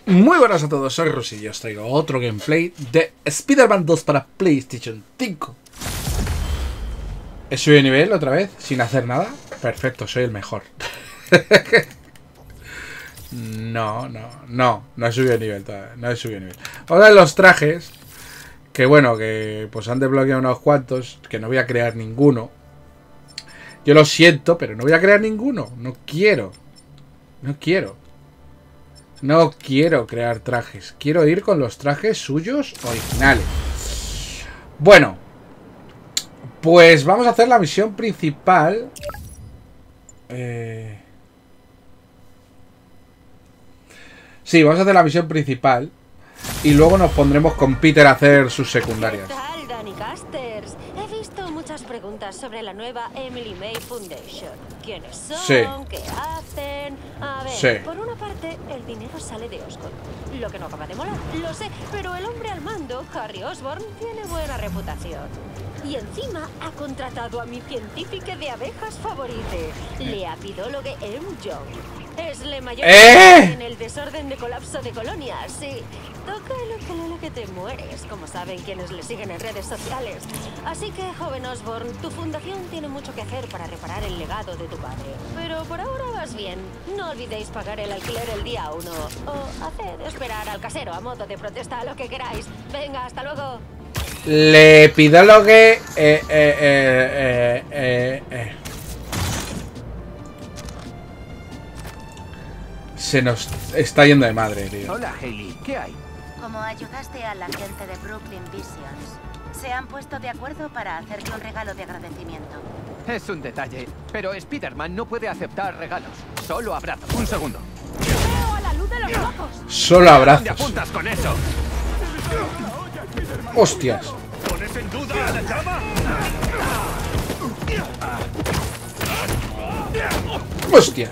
Muy buenas a todos, soy Rusi y os traigo otro gameplay de Spider-Man 2 para PlayStation 5. He subido de nivel otra vez, sin hacer nada. Perfecto, soy el mejor. No he subido de nivel todavía, no he subido de nivel. Ahora los trajes, que bueno, que pues han desbloqueado unos cuantos, que no voy a crear ninguno. Yo lo siento, pero no voy a crear ninguno, no quiero. No quiero crear trajes. Quiero ir con los trajes suyos originales. Bueno, pues vamos a hacer la misión principal. Sí, vamos a hacer la misión principal. Y luego nos pondremos con Peter a hacer sus secundarias. ¿Qué tal, Danny Casters? He visto muchas preguntas sobre la nueva Emily May Foundation. ¿Quiénes son? Sí. ¿Qué hacen? A ver, Sí. por una parte, el dinero sale de Oscorp. Lo que no acaba de molar, lo sé, pero el hombre al mando, Harry Osborn, tiene buena reputación. Y encima ha contratado a mi científica de abejas favorite, la apidóloga M. Young. Es la mayor en el desorden de colapso de colonias. Sí, toca el ukelele que te mueres, como saben quienes le siguen en redes sociales. Así que, joven Osborn, tu fundación tiene mucho que hacer para reparar el legado de tu padre. Pero por ahora vas bien. No olvidéis pagar el alquiler el día 1. O haced esperar al casero a modo de protesta, lo que queráis. Venga, hasta luego. Le pido lo que... Se nos está yendo de madre, tío. Hola, Hailey. ¿Qué hay? Como ayudaste a la gente de Brooklyn Visions, se han puesto de acuerdo para hacerte un regalo de agradecimiento. Es un detalle, pero Spider-Man no puede aceptar regalos. Solo abrazos. Un segundo. ¡Veo a la luz de los ojos! Solo ¿Dónde abrazos. apuntas con eso? Hostias. ¿Pones en duda la llama? Hostias.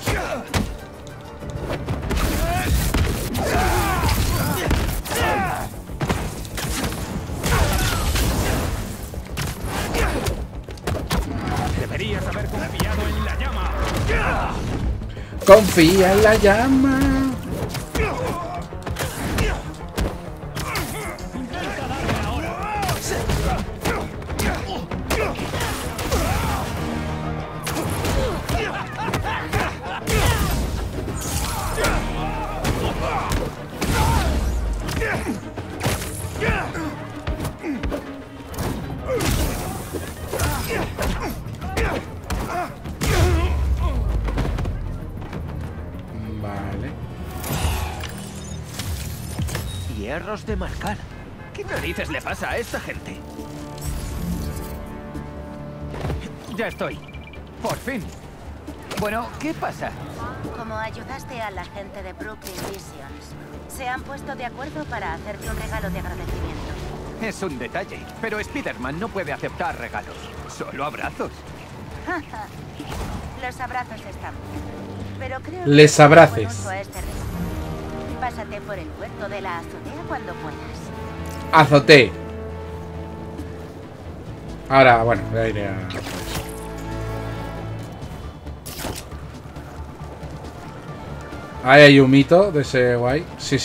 Deberías haber confiado en la llama. Confía en la llama. Vale. Hierros de marcar. ¿Qué narices le pasa a esta gente? Ya estoy. Por fin. Bueno, ¿qué pasa? Como ayudaste a la gente de Brooklyn Visions, se han puesto de acuerdo para hacerte un regalo de agradecimiento. Es un detalle, pero Spider-Man no puede aceptar regalos. Solo abrazos. Los abrazos están bien, pero creo que Les abraces. buen uso a este regalo. Pásate por el puerto de la azotea cuando puedas. Azoté. Ahora, bueno, voy a ir a... Ahí hay un mito de ese guay. Sí.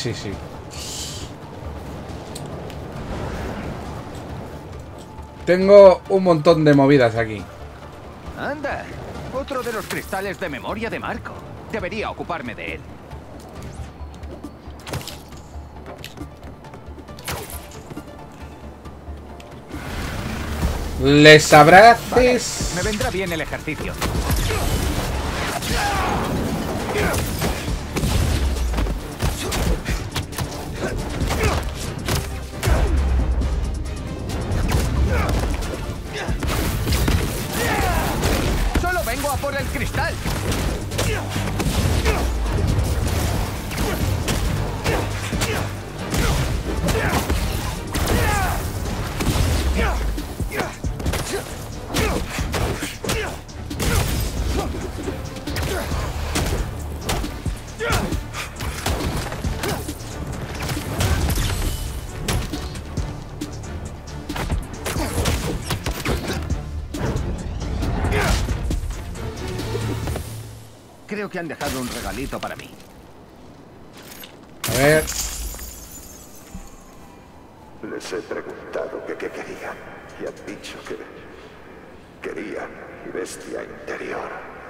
Tengo un montón de movidas aquí. Anda, otro de los cristales de memoria de Marco. Debería ocuparme de él. Les abraces. Me vendrá bien el ejercicio. Solo vengo a por el cristal. Creo que han dejado un regalito para mí. A ver. Les he preguntado que qué querían y han dicho que querían mi bestia interior.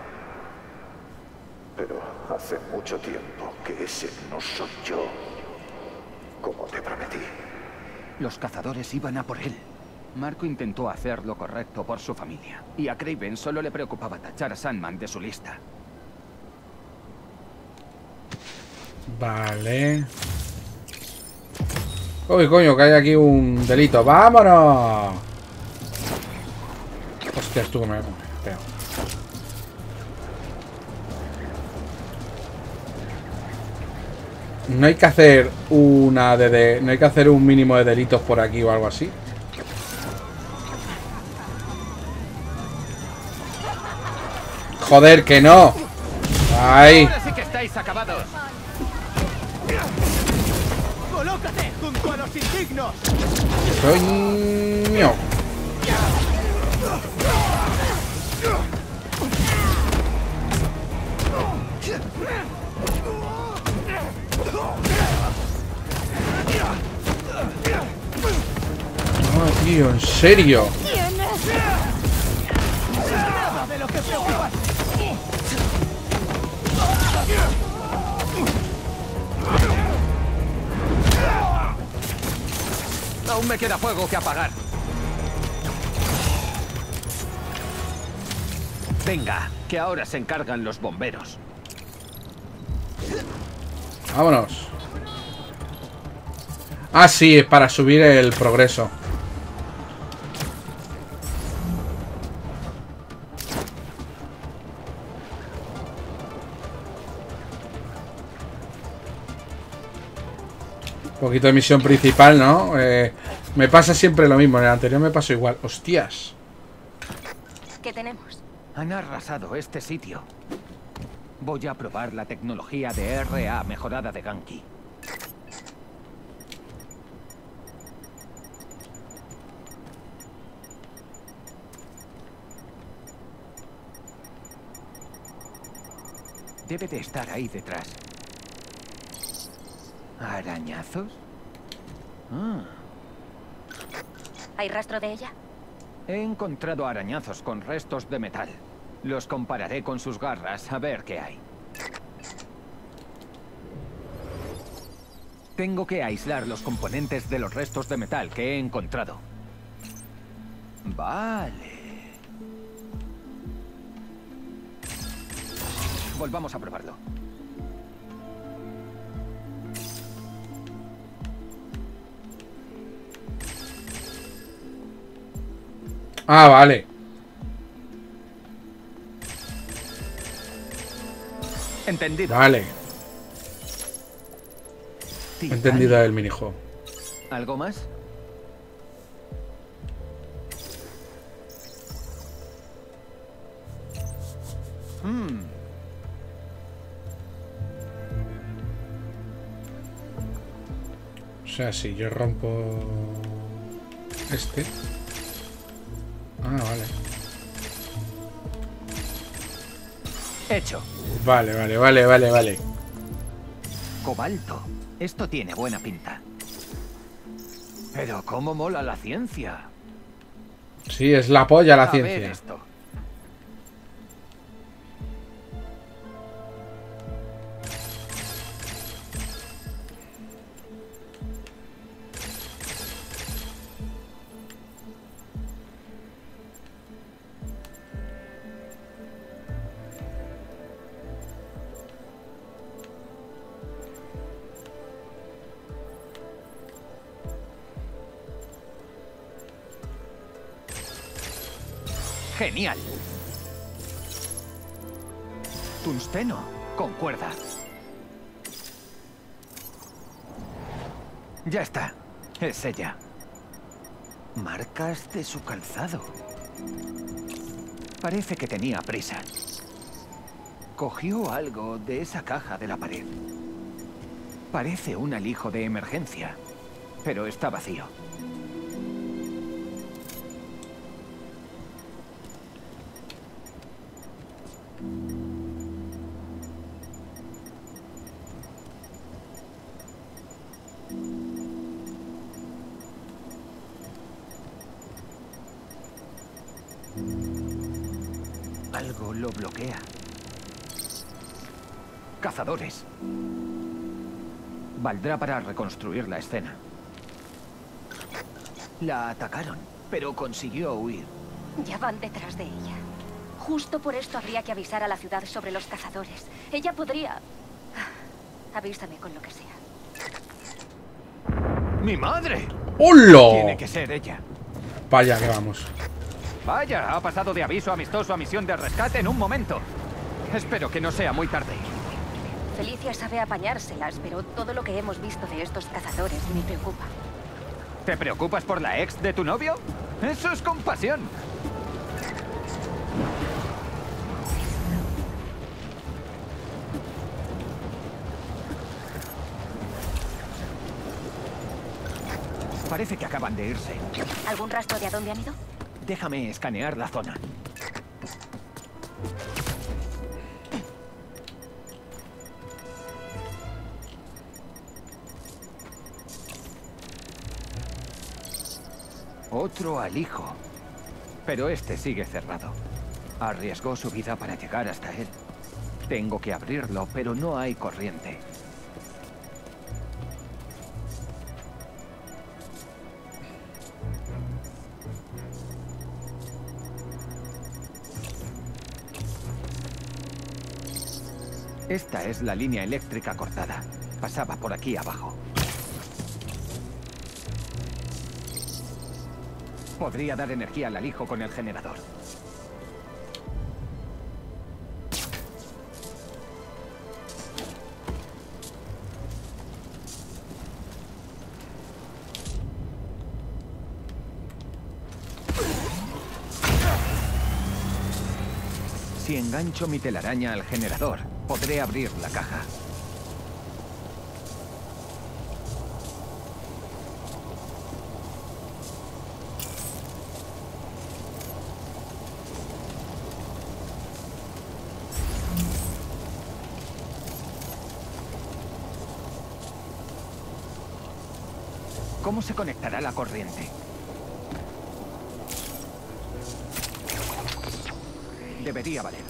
Pero hace mucho tiempo que ese no soy yo, como te prometí. Los cazadores iban a por él. Marco intentó hacer lo correcto por su familia, y a Kraven solo le preocupaba tachar a Sandman de su lista. Vale. Uy, coño, que hay aquí un delito. ¡Vámonos! Hostias, tú que me pego. No hay que hacer una no hay que hacer un mínimo de delitos por aquí o algo así. Joder, que no. Ahí. Ahora sí que estáis acabados. ¡Colócate junto a los indignos! Coño. No, tío, en serio. Nada de lo que preocupas. Aún me queda fuego que apagar. Venga, que ahora se encargan los bomberos. Vámonos. Ah, sí, es para subir el progreso. Un poquito de misión principal, ¿no? Me pasa siempre lo mismo. En el anterior me pasó igual. ¡Hostias! ¿Qué tenemos? Han arrasado este sitio. Voy a probar la tecnología de RA mejorada de Ganke. Debe de estar ahí detrás. ¿Arañazos? Ah. ¿Hay rastro de ella? He encontrado arañazos con restos de metal. Los compararé con sus garras a ver qué hay. Tengo que aislar los componentes de los restos de metal que he encontrado. Vale. Volvamos a probarlo. Ah, vale. Entendido. Vale. He Titanio. entendido el minijuego. ¿Algo más? O sea, si yo rompo este. Ah, vale. Hecho. Vale. Cobalto. Esto tiene buena pinta. Pero cómo mola la ciencia. Sí, es la polla la A ver ciencia. esto. Genial. Tungsteno, con cuerda. Ya está. Es ella. Marcas de su calzado. Parece que tenía prisa. Cogió algo de esa caja de la pared. Parece un alijo de emergencia, pero está vacío. Algo lo bloquea. Cazadores. Valdrá para reconstruir la escena. La atacaron, pero consiguió huir. Ya van detrás de ella. Justo por esto habría que avisar a la ciudad sobre los cazadores. Ella podría... Avísame con lo que sea. ¡Mi madre! ¡Hola! Tiene que ser ella. Vaya, que vamos. Vaya, ha pasado de aviso amistoso a misión de rescate en un momento. Espero que no sea muy tarde. Felicia sabe apañárselas, pero todo lo que hemos visto de estos cazadores me preocupa. ¿Te preocupas por la ex de tu novio? ¡Eso es compasión! Parece que acaban de irse. ¿Algún rastro de a dónde han ido? Déjame escanear la zona. Otro alijo. Pero este sigue cerrado. Arriesgó su vida para llegar hasta él. Tengo que abrirlo, pero no hay corriente. Esta es la línea eléctrica cortada. Pasaba por aquí abajo. Podría dar energía al alijo con el generador. Si engancho mi telaraña al generador, podré abrir la caja. ¿Cómo se conectará la corriente? Debería valer.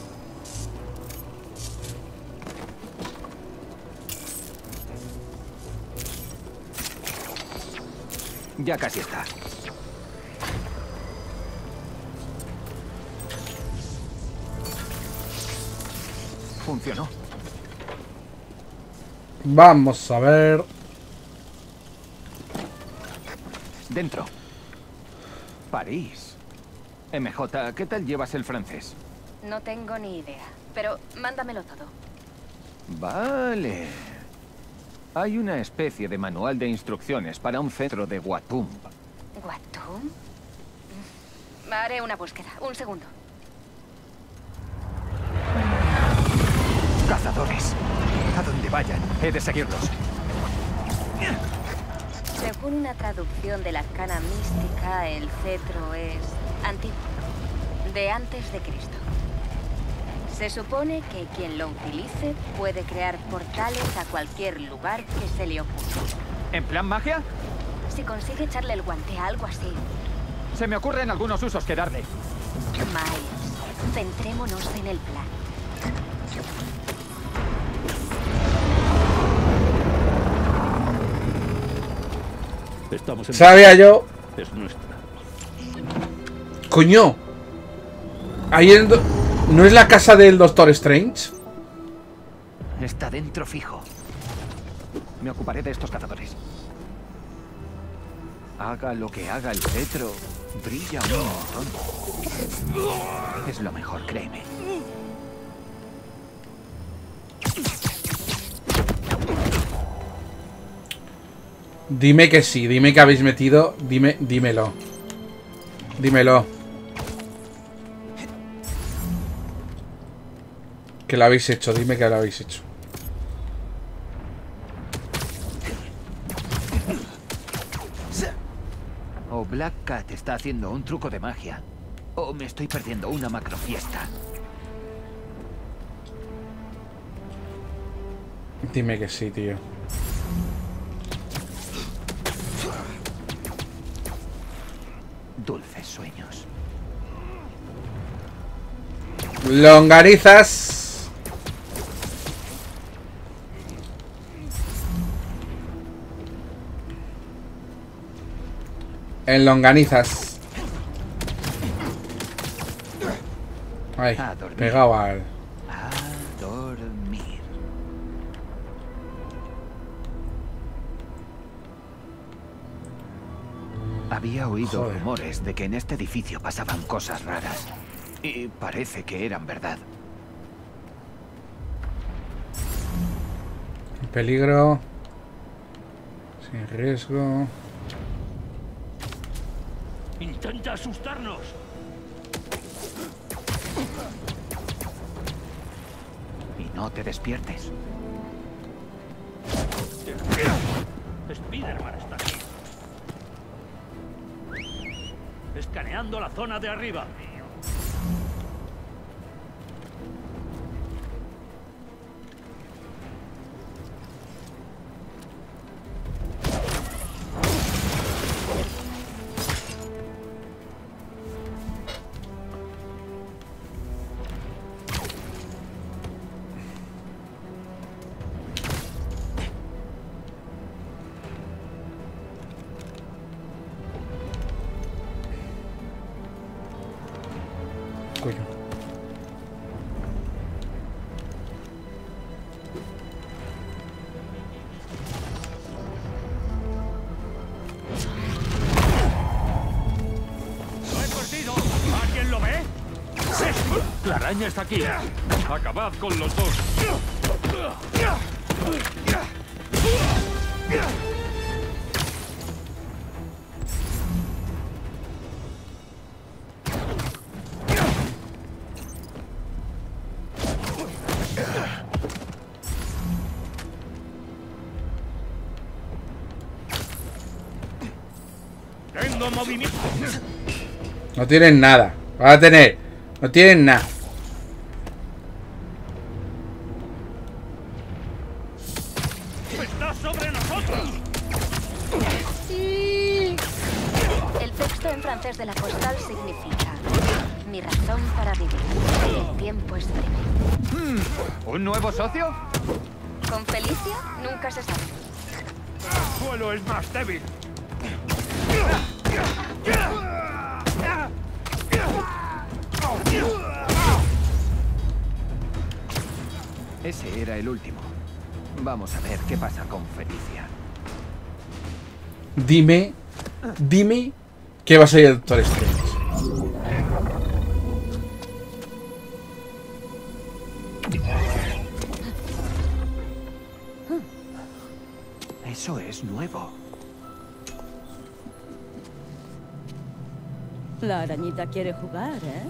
Ya casi está. Funcionó. Vamos a ver. Dentro. París. MJ, ¿qué tal llevas el francés? No tengo ni idea, pero mándamelo todo. Vale. Hay una especie de manual de instrucciones para un centro de Watum. ¿Watum? Haré una búsqueda. Un segundo. Cazadores. A donde vayan, he de seguirlos. Según una traducción de la arcana mística, el cetro es antiguo, de antes de Cristo. Se supone que quien lo utilice puede crear portales a cualquier lugar que se le ocurra. ¿En plan magia? Si consigue echarle el guante a algo así. Se me ocurren algunos usos que darle. Miles, centrémonos en el plan. Estamos en... Sabía yo. Es nuestra. Coño. Ahí ¿no es la casa del Doctor Strange? Está dentro fijo. Me ocuparé de estos cazadores. Haga lo que haga el cetro, brilla un montón. Es lo mejor, créeme. Dime que sí, dime que habéis metido. Dímelo. Dímelo. Que lo habéis hecho, dime que lo habéis hecho. O Black Cat está haciendo un truco de magia, o me estoy perdiendo una macrofiesta. Dime que sí, tío. Dulces sueños. Longanizas. En longanizas. Ay, A dormir. pegado al... A dormir. Había oído Joder. rumores de que en este edificio pasaban cosas raras. Y parece que eran verdad. Peligro. Sin riesgo. ¡Intenta asustarnos! Y no te despiertes. Spiderman está aquí. Escaneando la zona de arriba. Coño. ¡Lo he perdido! ¿Alguien lo ve? ¡La araña está aquí! ¡Acabad con los dos! ¡Tengo movimiento! No tienen nada. Van a tener. No tienen nada. ¡Está sobre nosotros! El texto en francés de la postal significa: mi razón para vivir. El tiempo es breve. ¿Un nuevo socio? Con Felicia nunca se sabe. ¡El suelo es más débil! Ese era el último. Vamos a ver qué pasa con Felicia. Dime que va a ser el Doctor Strange. Eso es nuevo. La arañita quiere jugar, ¿eh?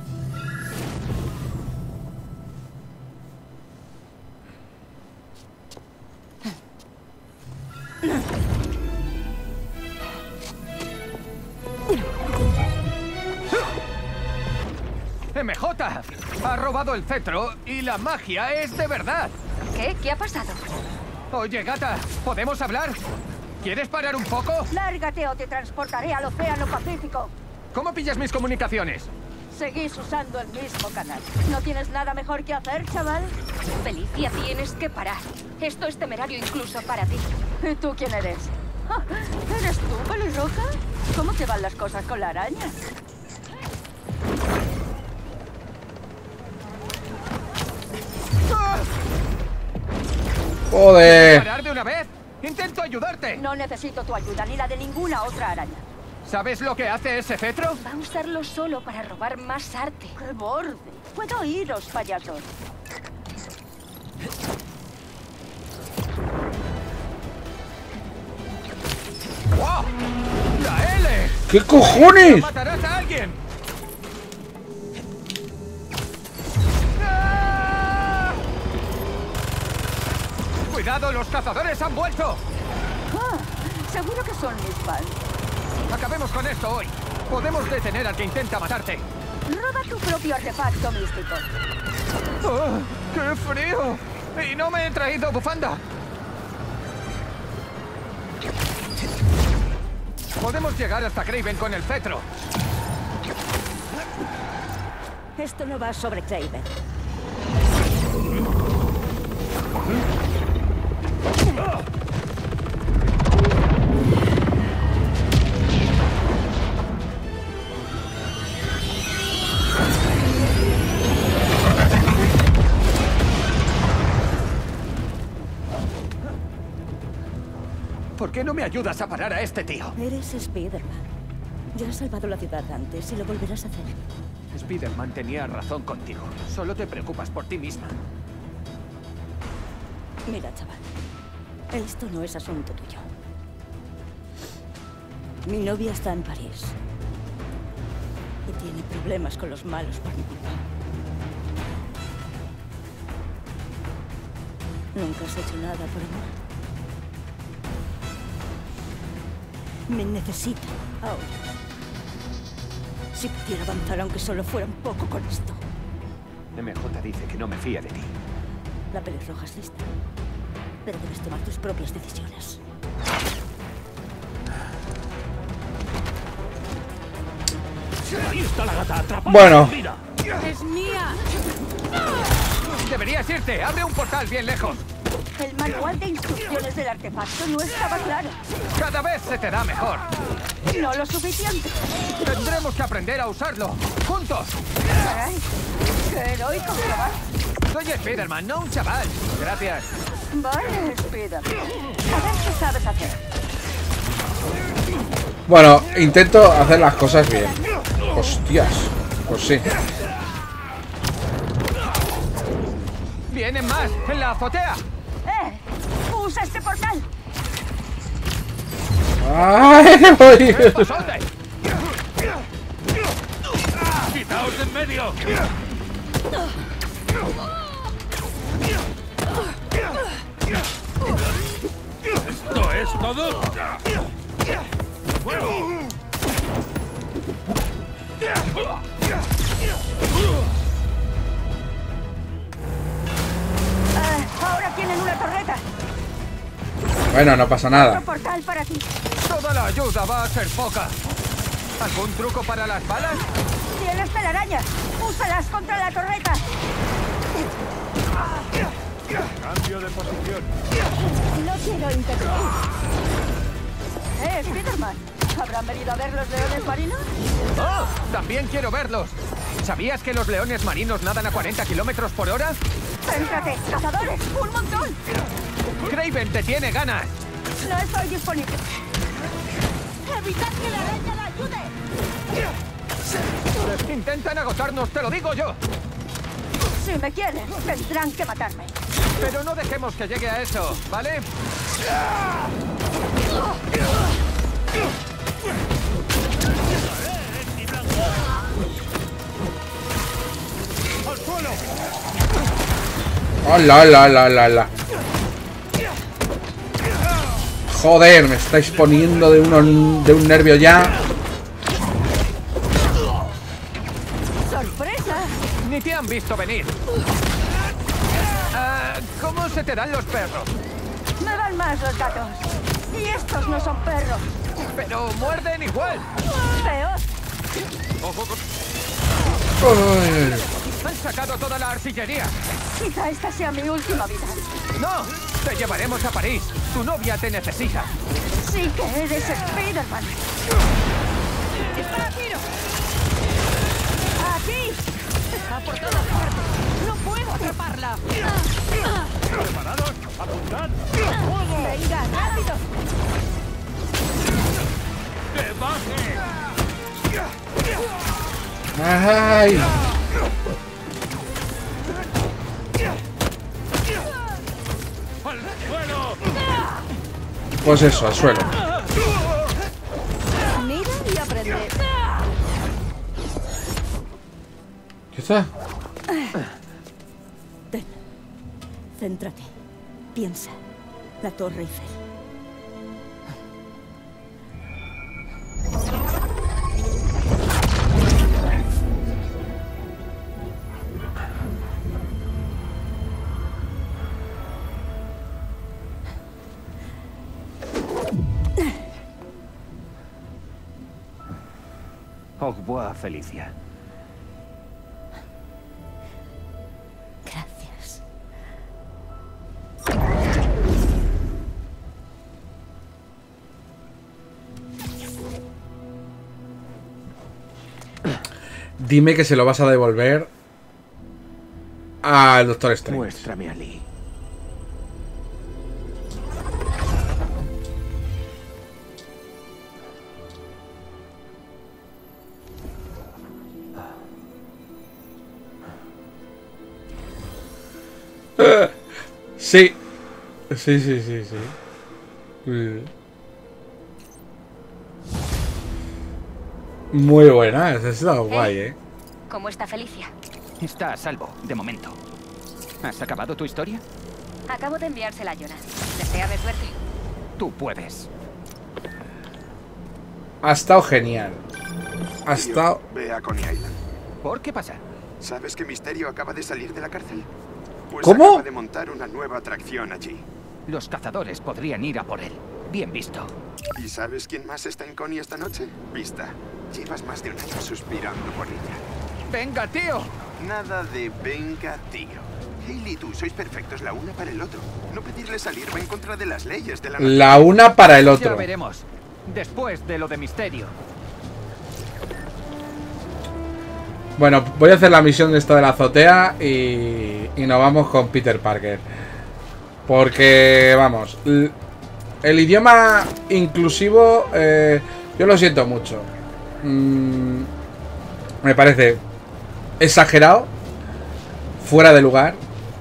¡MJ! Ha robado el cetro y la magia es de verdad. ¿Qué? ¿Qué ha pasado? Oye, gata, ¿podemos hablar? ¿Quieres parar un poco? Lárgate o te transportaré al Océano Pacífico. ¿Cómo pillas mis comunicaciones? Seguís usando el mismo canal. ¿No tienes nada mejor que hacer, chaval? Felicia, tienes que parar. Esto es temerario incluso para ti. ¿Y tú quién eres? Ah, ¿eres tú, pelirroja? ¿Cómo te van las cosas con la araña? Joder. ¿Parar de una vez? ¡Intento ayudarte! No necesito tu ayuda ni la de ninguna otra araña. ¿Sabes lo que hace ese cetro? Va a usarlo solo para robar más arte. ¡Qué borde! Puedo iros, payasos. ¡Wow! ¡La L! ¿Qué cojones? ¡Matarás a alguien! ¡Ah! ¡Cuidado, los cazadores han vuelto! Ah, seguro que son mis fans. Acabemos con esto hoy. Podemos detener al que intenta matarte. Roba tu propio artefacto místico. ¡Oh, ¡qué frío! Y no me he traído bufanda. Podemos llegar hasta Kraven con el cetro. Esto no va sobre Kraven. ¿Por qué no me ayudas a parar a este tío? Eres Spider-Man. Ya has salvado la ciudad antes y lo volverás a hacer. Spider-Man tenía razón contigo. Solo te preocupas por ti misma. Mira, chaval. Esto no es asunto tuyo. Mi novia está en París. Y tiene problemas con los malos por mi culpa. Nunca has hecho nada por amor. Me necesita ahora. Si pudiera avanzar, aunque solo fuera un poco con esto. MJ dice que no me fía de ti. La pelirroja es lista. Pero debes tomar tus propias decisiones. Ahí está la gata atrapada. Bueno. ¡Es mía! Deberías irte. Abre un portal bien lejos. El manual de instrucciones del artefacto no estaba claro. Cada vez se te da mejor. No lo suficiente. Tendremos que aprender a usarlo. ¡Juntos! Caray, qué heroico, chaval. Soy Spider-Man, no un chaval. Gracias. Vale, Spider. A ver qué sabes hacer. Bueno, intento hacer las cosas bien. Hostias. Pues sí. ¡Vienen más! ¡En la azotea! ¡Usa este portal! ¡Ay, voy! ¡Pasote! ¡Quitaos de en medio! ¿Esto es todo? ¡Fuego! Ahora tienen una torreta. Bueno, no pasa nada. Otro portal para ti. Toda la ayuda va a ser poca. ¿Algún truco para las balas? Tienes telarañas. Úsalas contra la torreta. Cambio de posición. No quiero interrumpir. Spider-Man. ¿Habrán venido a ver los leones marinos? ¡Oh! También quiero verlos. ¿Sabías que los leones marinos nadan a 40 kilómetros por hora? ¡Céntrate! ¡Cazadores! ¡Un montón! Kraven te tiene ganas. No estoy disponible. ¡Evitad que la araña la ayude! Intentan agotarnos, te lo digo yo. Si me quieren, tendrán que matarme. Pero no dejemos que llegue a eso, ¿vale? ¡Al suelo! ¡Hola, la! Joder, me estáis poniendo de un nervio ya. ¡Sorpresa! Ni te han visto venir. ¿Cómo se te dan los perros? Me van más los gatos. Y estos no son perros. Pero muerden igual. Peor. Ojo con... Uy. Han sacado toda la artillería. Quizá esta sea mi última vida. ¡No! Te llevaremos a París. Tu novia te necesita. Sí que eres Spider-Man. ¡Está a tiro! ¡Aquí! ¡Está por todas partes! ¡No puedo atraparla! ¿Preparados? ¡Apuntad! ¡Fuego! ¡Venga, rápido! ¡Que baje! ¡Ay! ¡Al suelo! Pues eso, al suelo. Mira y aprende. ¿Qué está? Ten. Céntrate. Piensa. La Torre Eiffel. Au revoir, Felicia. Dime que se lo vas a devolver al Doctor Strange. Muéstrame a Lee. Sí. Sí. Muy buena, esa ha estado guay, ¿eh? ¿Cómo está Felicia? Está a salvo, de momento. ¿Has acabado tu historia? Acabo de enviársela a Jonas. Deséame suerte. Tú puedes. Ha estado genial. Ha estado... Ve a Coney Island. ¿Por qué pasa? ¿Sabes que Misterio acaba de salir de la cárcel? Pues ¿Cómo? acaba de montar una nueva atracción allí. Los cazadores podrían ir a por él. Bien visto. ¿Y sabes quién más está en Coney esta noche? Vista. Llevas más de un año suspirando por ella. ¡Venga, tío! Nada de venga, tío. Hayley y tú sois perfectos la una para el otro. No pedirle salir va en contra de las leyes de la La una para el Ya otro. veremos. Después de lo de Misterio. Bueno, voy a hacer la misión de esta de la azotea y nos vamos con Peter Parker. Porque, vamos, el idioma inclusivo, yo lo siento mucho. Me parece exagerado, fuera de lugar.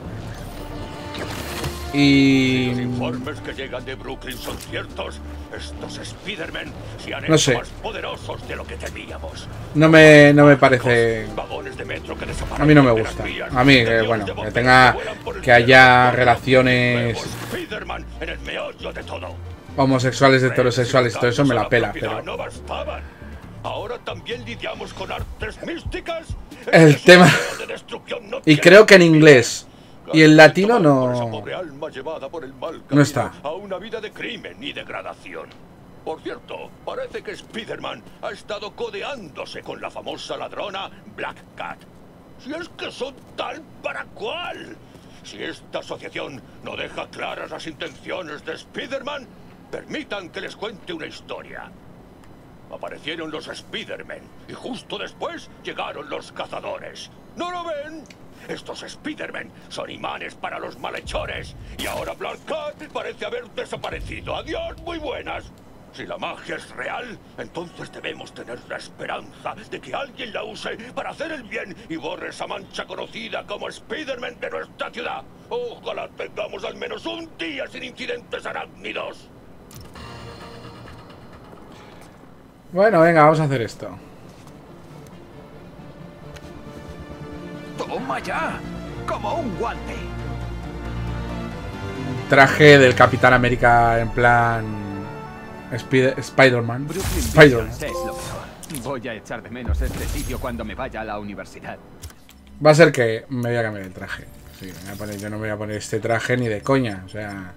Y... Los informes que llegan de Brooklyn son ciertos. Estos Spider-Man se han No hecho sé. más poderosos de lo que temíamos. No me parece... Vagones de metro que A mí no me desaparecen de gusta. las vías, A mí, camiones bueno, de que bomberos tenga... vuelan por el Que haya cielo. relaciones Nuevo Spider-Man en el meollo de todo. homosexuales, heterosexuales y todo eso me la pela, pero... No bastaban. Ahora también lidiamos con artes místicas. El Este tema... deseo de destrucción no Y tiene creo que en fin. inglés y en latino Por esa no... pobre alma llevada por el mal No camino está. A una vida de crimen y degradación. Por cierto, parece que Spider-Man ha estado codeándose con la famosa ladrona Black Cat. Si es que son tal para cual. Si esta asociación no deja claras las intenciones de Spider-Man, permitan que les cuente una historia. Aparecieron los Spider-Man y justo después llegaron los cazadores. ¿No lo ven? Estos Spider-Man son imanes para los malhechores y ahora Black Cat parece haber desaparecido. Adiós, muy buenas. Si la magia es real, entonces debemos tener la esperanza de que alguien la use para hacer el bien y borre esa mancha conocida como Spider-Man de nuestra ciudad. Ojalá tengamos al menos un día sin incidentes arácnidos. Bueno, venga, vamos a hacer esto. ¡Toma ya! ¡Como un guante! Traje del Capitán América en plan... Spider-Man. Brooklyn Spider-Man. Visions es lo mejor. Voy a echar de menos este sitio cuando me vaya a la universidad. Va a ser que me voy a cambiar el traje. Sí, me voy a poner, yo no me voy a poner este traje ni de coña. O sea...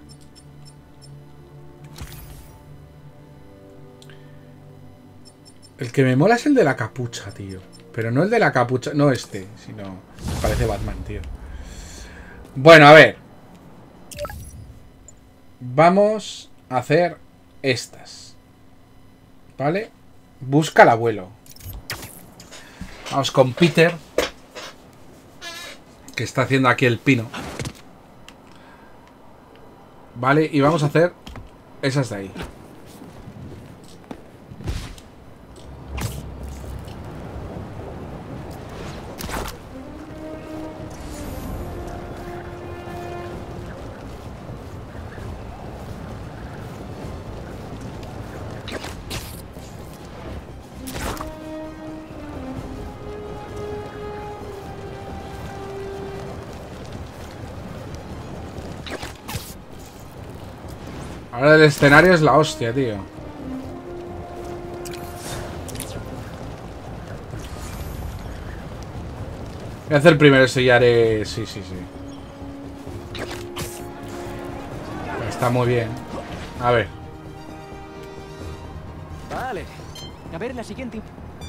El que me mola es el de la capucha, tío. Pero no el de la capucha, no este, sino... Parece Batman, tío. Bueno, a ver. Vamos a hacer estas. ¿Vale? Busca al abuelo. Vamos con Peter, que está haciendo aquí el pino. Vale, y vamos a hacer esas de ahí. Ahora el escenario es la hostia, tío. Voy a hacer primero eso y haré... Sí. Está muy bien. A ver. Vale. A ver la siguiente.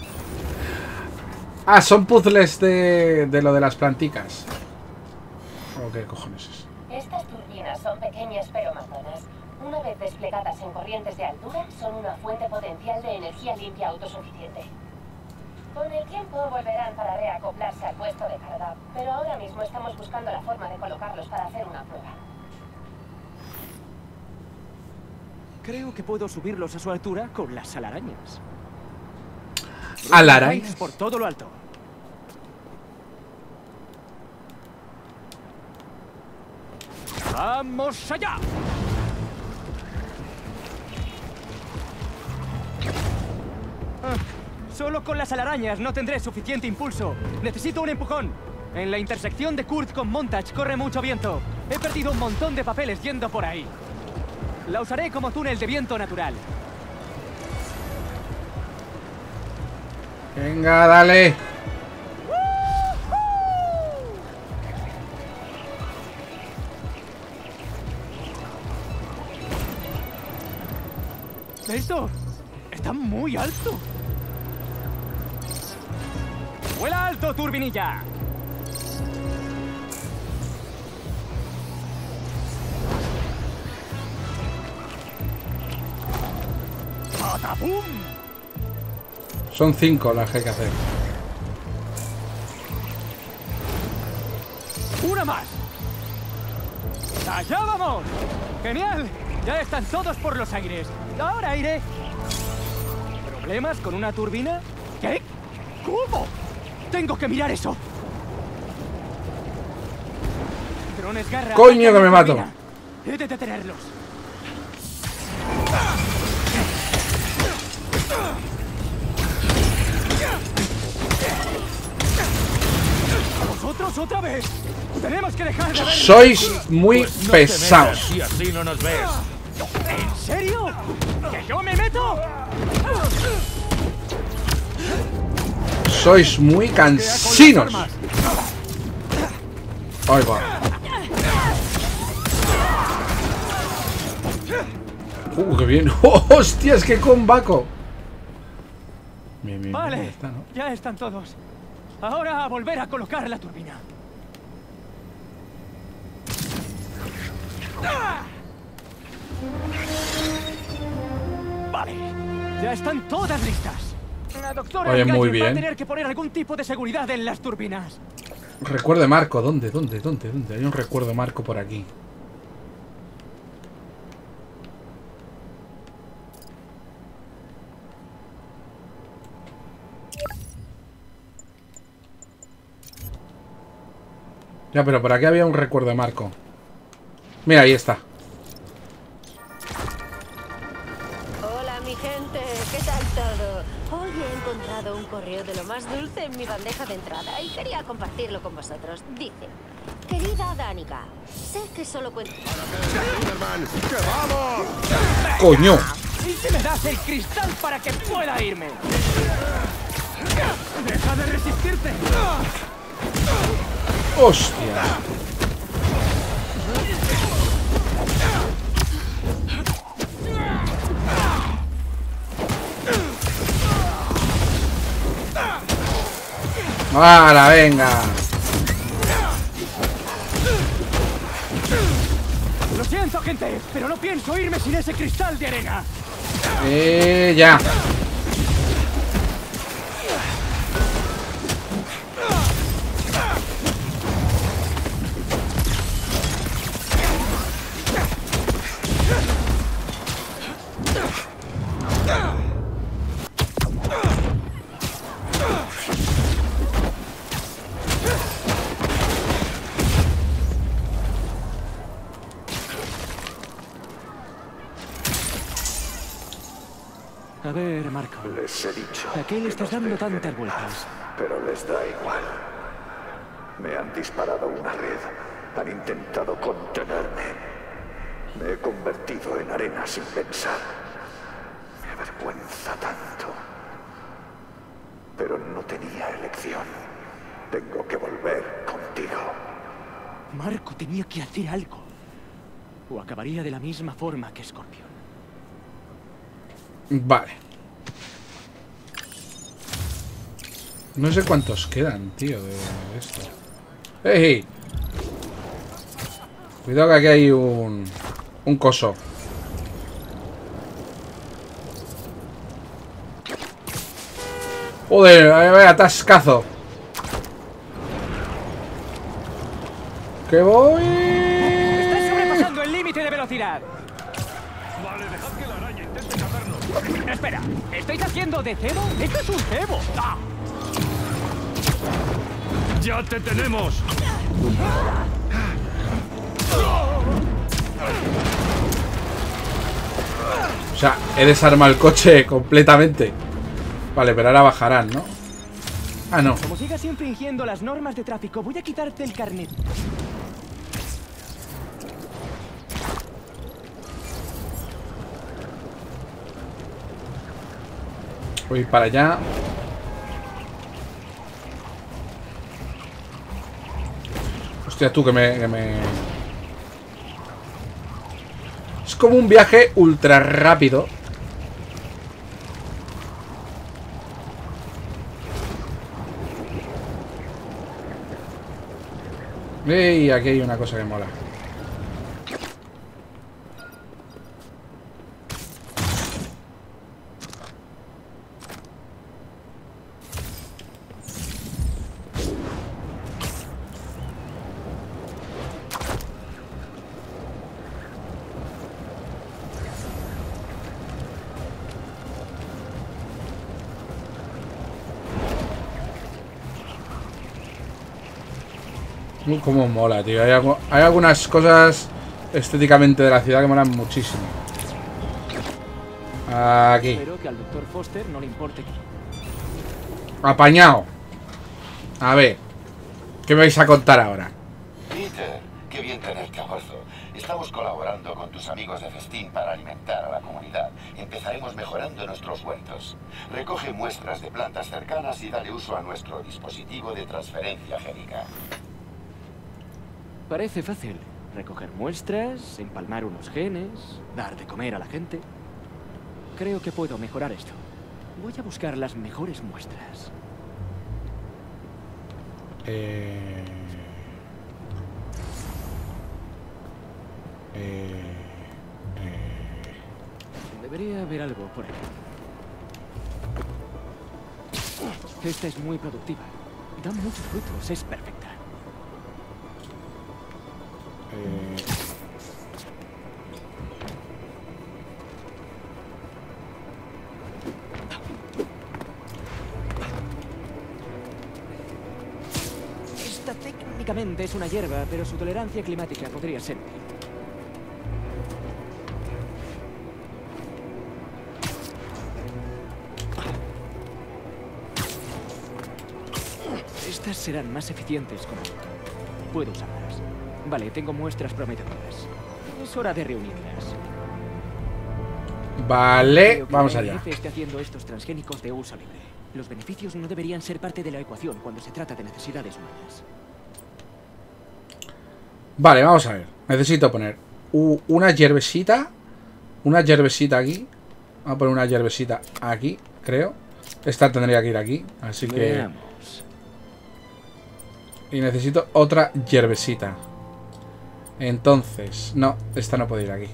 Ah, son puzzles de lo de las planticas. ¿O qué cojones es? Estas turbinas son pequeñas pero matonas. Una vez desplegadas en corrientes de altura, son una fuente potencial de energía limpia autosuficiente. Con el tiempo volverán para reacoplarse al puesto de carga, pero ahora mismo estamos buscando la forma de colocarlos para hacer una prueba. Creo que puedo subirlos a su altura con las alarañas. ¿Alarañas? Por todo lo alto. ¡Vamos allá! Solo con las alarañas no tendré suficiente impulso. Necesito un empujón. En la intersección de Kurt con Montage corre mucho viento. He perdido un montón de papeles yendo por ahí. La usaré como túnel de viento natural. Venga, dale. ¡Esto está muy alto! ¡Vuela alto, turbinilla! ¡Patapum! Son 5 las que hay que hacer. ¡Una más! ¡Allá vamos! ¡Genial! Ya están todos por los aires. Ahora iré. ¿Problemas con una turbina? ¿Qué? ¿Cómo? Tengo que mirar eso. Drones garra. ¡Coño, que me mato! He de detenerlos. ¿Vosotros otra vez? Tenemos que dejar de ver. Sois muy pesados. Y así no nos ves. ¿En serio? ¿Que yo me meto? Sois muy cansinos. Ahí va. Qué bien. ¡Hostias, qué combaco! Bien, bien, Vale, bien, está, ¿no? ya están todos. Ahora a volver a colocar la turbina. Vale, ya están todas listas. La doctora Oye, muy Gallo va a bien. tener que poner algún tipo de seguridad en las turbinas. Recuerdo marco. ¿Dónde? Hay un recuerdo marco por aquí. Ya, pero por aquí había un recuerdo marco. Mira, ahí está. Hola, mi gente, ¿qué tal todo? Hoy he encontrado un correo de lo más dulce en mi bandeja de entrada y quería compartirlo con vosotros. Dice: querida Danica, sé que solo cuento... ¡Coño! ¿Y si me das el cristal para que pueda irme? ¡Deja de resistirte! ¡Hostia! ¡Hala, venga! Lo siento, gente, pero no pienso irme sin ese cristal de arena. Ya. A ver, Marco. Les he dicho. ¿A qué le estás que nos dando dejen tantas en vueltas? paz, pero les da igual. Me han disparado una red. Han intentado contenerme. Me he convertido en arena sin pensar. Me avergüenza tanto. Pero no tenía elección. Tengo que volver contigo. Marco tenía que hacer algo. O acabaría de la misma forma que Scorpion. Vale. No sé cuántos quedan, tío, de esto. ¡Ey! Cuidado que aquí hay un coso. Joder, vaya atascazo. ¡Que voy! ¡Estás sobrepasando el límite de velocidad! Vale, dejad que la araña intente cazarnos. Espera, ¿estáis haciendo de cebo? ¡Esto es un cebo! ¡Ah! ¡Ya te tenemos! O sea, he desarmado el coche completamente. Vale, pero ahora bajarán, ¿no? Ah, no. Como sigas infringiendo las normas de tráfico, voy a quitarte el carnet. Voy para allá. Hostia, tú que me... Es como un viaje ultra rápido. Y aquí hay una cosa que mola. Cómo mola, tío. Hay algunas cosas estéticamente de la ciudad que molan muchísimo. Aquí. Espero que al Dr. Foster no le importe. Apañado. A ver. ¿Qué me vais a contar ahora? Peter, qué bien tenerte a bordo. Estamos colaborando con tus amigos de Festín para alimentar a la comunidad. Empezaremos mejorando nuestros huertos. Recoge muestras de plantas cercanas y dale uso a nuestro dispositivo de transferencia génica. Parece fácil. Recoger muestras, empalmar unos genes, dar de comer a la gente. Creo que puedo mejorar esto. Voy a buscar las mejores muestras. Debería haber algo por aquí. Esta es muy productiva. Da muchos frutos, es perfecta. Esta técnicamente es una hierba, pero su tolerancia climática podría ser útil. Estas serán más eficientes con el tiempo. Puedo usarlas. Vale, tengo muestras prometedoras. Es hora de reunirlas. Vale, vamos allá. allá. El esté haciendo estos transgénicos de uso libre. Los beneficios no deberían ser parte de la ecuación cuando se trata de necesidades humanas. Vale, vamos a ver. Necesito poner una hierbesita. Una hierbesita aquí. Vamos a poner una hierbesita aquí, creo. Esta tendría que ir aquí, así que... Veamos. Y necesito otra hierbesita. Entonces, no, esta no puede ir aquí.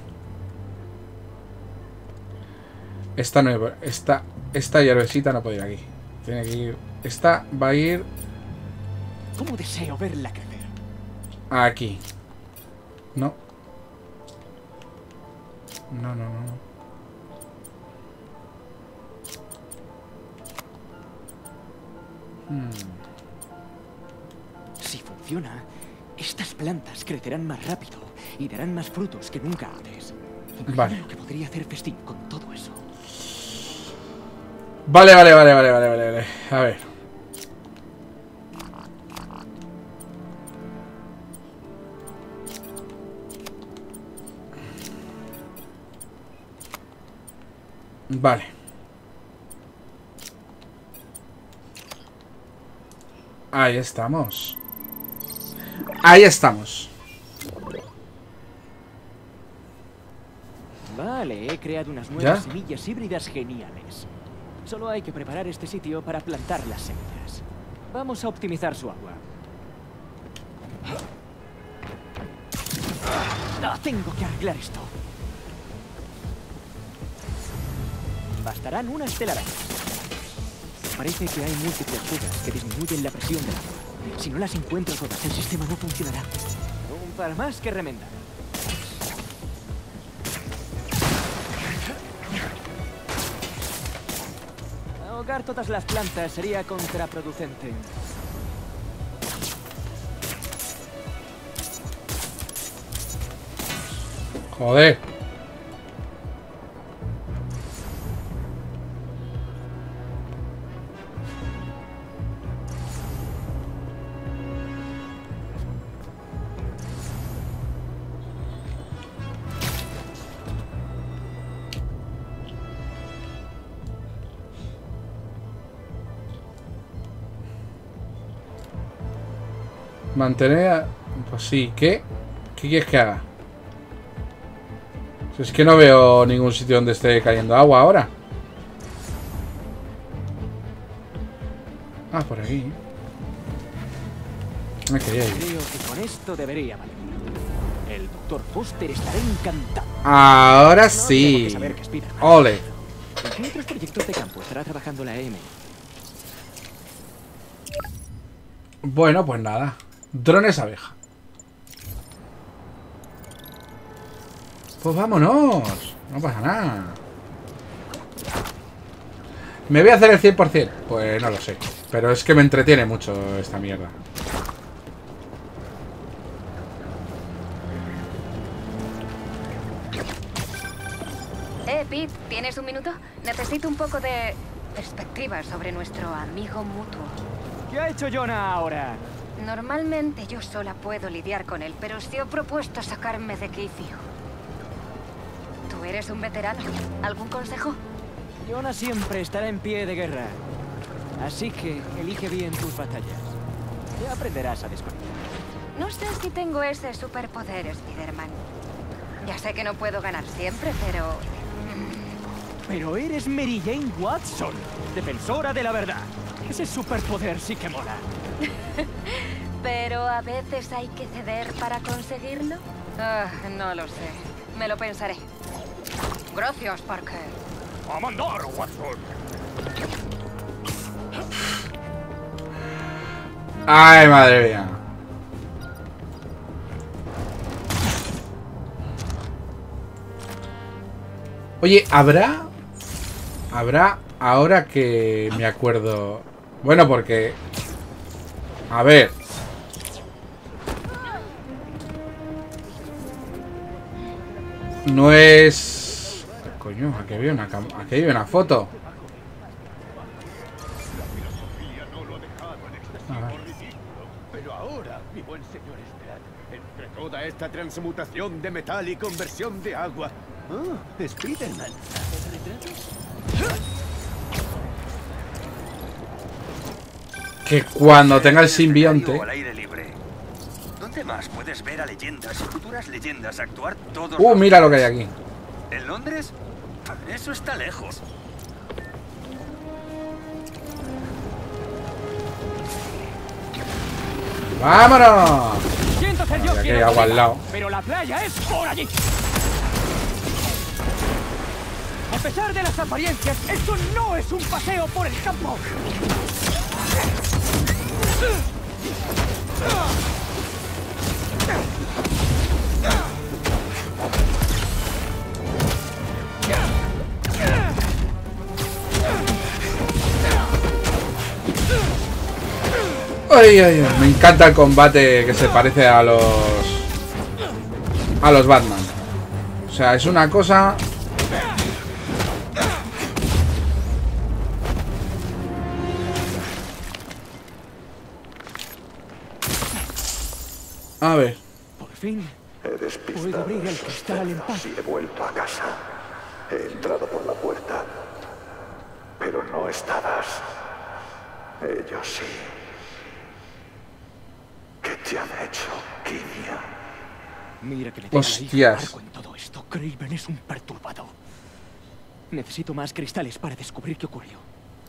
Esta no, esta hierbesita no puede ir aquí. Tiene que ir. Esta va a ir. ¿Cómo deseo verla crecer? Aquí. No. No, no, no. Si funciona, estas plantas crecerán más rápido y darán más frutos que nunca antes. Vale. Lo que podría hacer Festín con todo eso. Vale. A ver. Vale. Ahí estamos. Ahí estamos. Vale, he creado unas nuevas semillas híbridas geniales. Solo hay que preparar este sitio para plantar las semillas. Vamos a optimizar su agua. No, tengo que arreglar esto. Bastarán unas telarañas. Parece que hay múltiples fugas que disminuyen la presión del agua. Si no las encuentro todas, el sistema no funcionará. Para más que remendar. Ahogar todas las plantas sería contraproducente. Joder. Mantener... Pues sí, ¿qué? ¿Qué quieres que haga? Si es que no veo ningún sitio donde esté cayendo agua ahora. Ah, por aquí. Me quería ir. Creo que con esto debería valer. El Dr. Foster estará encantado. Ahora sí. Ole. ¿En qué otros proyectos de campo estará trabajando la AM? Bueno, pues nada. Drones abeja. Pues vámonos. No pasa nada. ¿Me voy a hacer el 100%? Pues no lo sé. Pero es que me entretiene mucho esta mierda. Pete, ¿tienes un minuto? Necesito un poco de perspectiva sobre nuestro amigo mutuo. ¿Qué ha hecho Jonah ahora? Normalmente yo sola puedo lidiar con él, pero se ha propuesto sacarme de quicio. Tú eres un veterano. ¿Algún consejo? Jonah siempre estará en pie de guerra. Así que elige bien tus batallas. Ya aprenderás a desconfiar. No sé si tengo ese superpoder, Spider-Man. Ya sé que no puedo ganar siempre, pero... Pero eres Mary Jane Watson, defensora de la verdad. Ese superpoder sí que mola. Pero a veces hay que ceder para conseguirlo. No lo sé. Me lo pensaré. Gracias, Parker. ¡A mandar, Watson! Ay, madre mía. Oye, ¿habrá ahora que me acuerdo? Bueno, porque... A ver. No es... Coño, aquí había una foto. Pero ahora, mi buen señor Strad, entre toda esta transmutación de metal y conversión de agua... Ah, Spider-Man. Que cuando tenga el simbionte... Al aire libre. ¿Dónde más puedes ver a leyendas y futuras leyendas actuar todos? Mira lo que hay aquí. ¿En Londres? Eso está lejos. ¡Vámonos! Siento ser yo Aquí hay agua al lado. Pero la playa es por allí. A pesar de las apariencias, esto no es un paseo por el campo. Ay, ay, ay. Me encanta el combate que se parece a los Batman. O sea, es una cosa... A ver. Por fin. He despistado puedo abrir el cristal en paz. y he vuelto a casa. He entrado por la puerta. Pero no estabas. Ellos sí. ¿Qué te han hecho, Kimia? Mira que me tengo Hostias. con todo esto. Kraven es un perturbado. Necesito más cristales para descubrir qué ocurrió.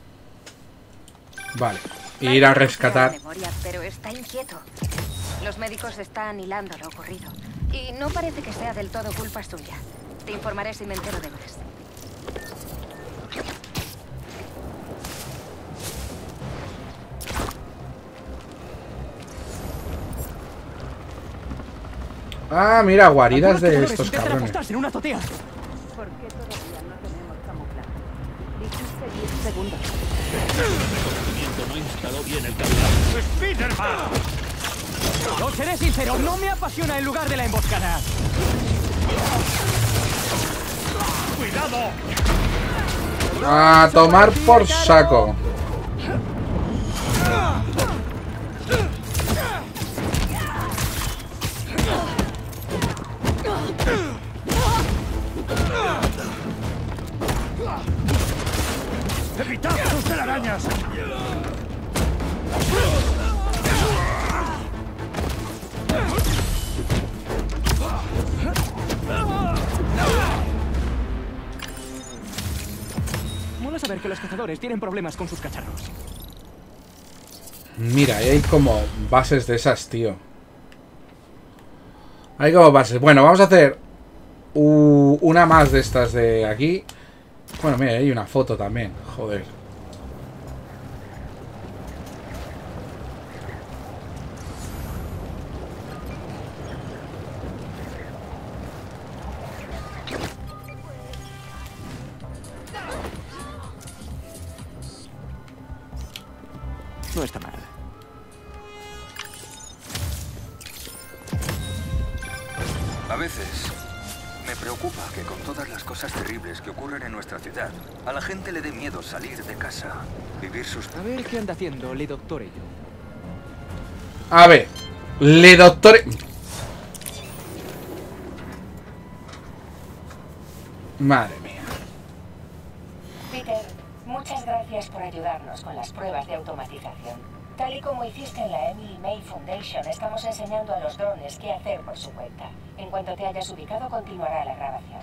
Vale. Ir a rescatar. Memoria, pero está inquieto. Los médicos están hilando lo ocurrido. Y no parece que sea del todo culpa suya. Te informaré si me entero de más. Ah, mira, guaridas de estos cabrones. En una azotea. ¿Por qué todavía no tenemos camuflaje? Dijiste 10 segundos. El reconocimiento no instaló bien el camuflaje. ¡Spiderman! Os seré sincero, no me apasiona el lugar de la emboscada. ¡Cuidado! A tomar por saco. ¡Evitad sus telarañas! Mola saber que los cazadores tienen problemas con sus cacharros. Mira, ahí hay como bases de esas, tío. Hay como bases. Bueno, vamos a hacer una más de estas de aquí. Bueno, mira, hay una foto también. Joder. No está mal. A veces me preocupa que con todas las cosas terribles que ocurren en nuestra ciudad, a la gente le dé miedo salir de casa, vivir sus... A ver qué anda haciendo Le Doctor y yo. A ver, Le Doctor... Madre mía. Peter, muchas gracias por ayudarnos con las pruebas de automatización. Tal y como hiciste en la Emily May Foundation, estamos enseñando a los drones qué hacer por su cuenta. En cuanto te hayas ubicado, continuará la grabación.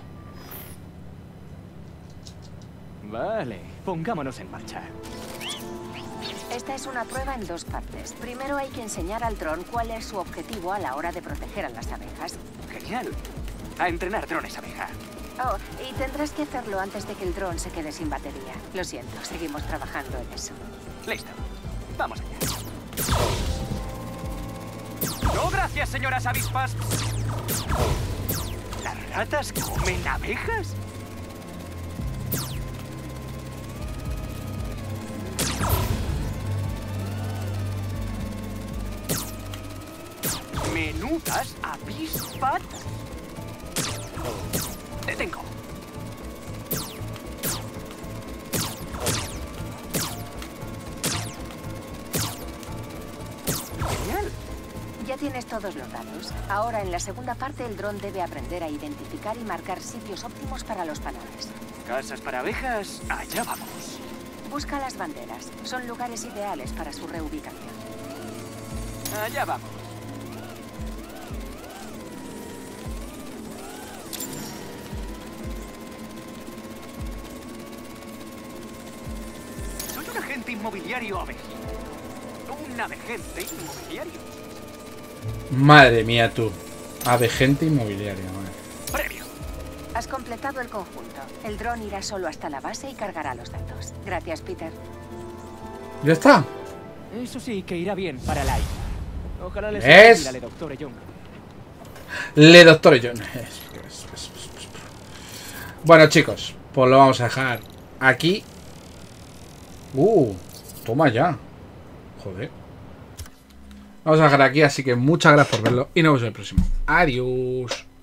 Vale, pongámonos en marcha. Esta es una prueba en 2 partes. Primero hay que enseñar al dron cuál es su objetivo a la hora de proteger a las abejas. Genial. A entrenar drones abeja. Oh, y tendrás que hacerlo antes de que el dron se quede sin batería. Lo siento, seguimos trabajando en eso. Listo. Vamos allá. No, gracias, señoras avispas. ¿Las ratas comen abejas? Menudas avispas. Detengo. Genial. Ya tienes todos los datos. Ahora, en la segunda parte, el dron debe aprender a identificar y marcar sitios óptimos para los panales. Casas para abejas, allá vamos. Busca las banderas. Son lugares ideales para su reubicación. Allá vamos. Soy un agente inmobiliario abeja. Un agente inmobiliario. Madre mía, tú. Abejente inmobiliario. Premio. Has completado el conjunto. El dron irá solo hasta la base y cargará los datos. Gracias, Peter. ¿Ya está? Eso sí que irá bien para la isla. Ojalá les ¿Es? sea Doctor Young. Le Doctor John. Bueno, chicos, pues lo vamos a dejar aquí. Toma ya. Joder. Vamos a dejar aquí, así que muchas gracias por verlo y nos vemos en el próximo. Adiós.